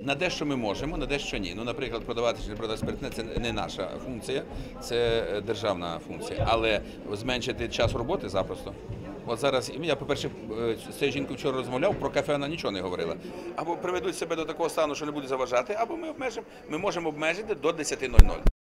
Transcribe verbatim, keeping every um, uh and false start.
На дещо ми можемо, на дещо ні. Ну, наприклад, продавати чи не продавати спиртне – це не наша функція, це державна функція. Але зменшити час роботи запросто. От зараз, я, по-перше, з цією жінкою вчора розмовляв, про кафе вона нічого не говорила. Або приведуть себе до такого стану, що не будуть заважати, або ми обмежимо, ми можемо обмежити до десяти нуль нуль.